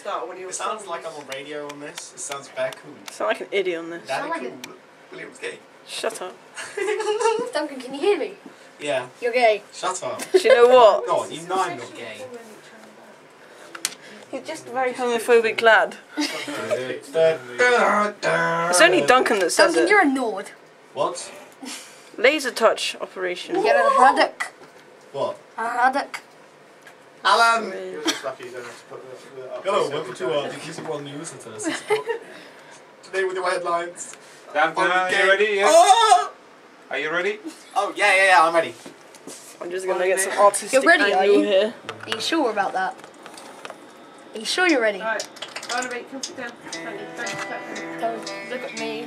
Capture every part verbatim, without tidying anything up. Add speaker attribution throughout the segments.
Speaker 1: start when you were
Speaker 2: It sounds like I'm on radio on this. It sounds very cool.
Speaker 3: You sound like an idiot on this.
Speaker 2: Daddy
Speaker 4: like
Speaker 2: cool. William's gay.
Speaker 3: Shut up.
Speaker 4: Duncan, can you hear me?
Speaker 2: Yeah.
Speaker 4: You're gay.
Speaker 2: Shut up.
Speaker 3: Do you know what?
Speaker 2: God, you know I'm not gay.
Speaker 3: He's just a very homophobic lad. It's only Duncan that says
Speaker 4: Duncan,
Speaker 3: it.
Speaker 4: you're a Nord.
Speaker 2: What?
Speaker 3: Laser touch operation.
Speaker 4: You're a Radek.
Speaker 2: What?
Speaker 4: A Radek.
Speaker 2: Alan!
Speaker 5: You're just lucky you don't have to put the... the
Speaker 2: Hello, welcome to uh, the Easy One newsletters. Today with your headlines.
Speaker 5: Damn, are you ready? Yeah?
Speaker 2: Oh!
Speaker 5: Are you ready?
Speaker 2: Oh, yeah, yeah, yeah, I'm ready.
Speaker 3: I'm just gonna get some artistic
Speaker 4: You're ready, are
Speaker 3: angle
Speaker 4: you?
Speaker 3: here.
Speaker 4: Are you sure about that? Are you sure you're ready?
Speaker 1: Alright, Barnaby, come sit down. Thank you, thank you, thank you.
Speaker 4: Don't look at me.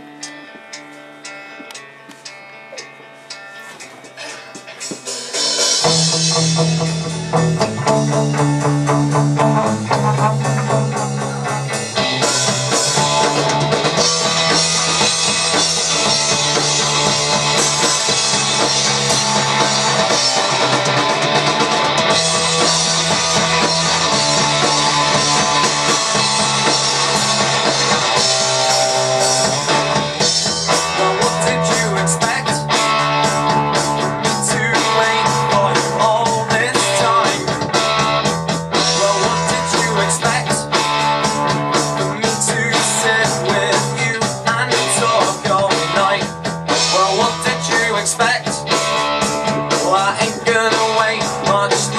Speaker 6: Well, I ain't gonna wait much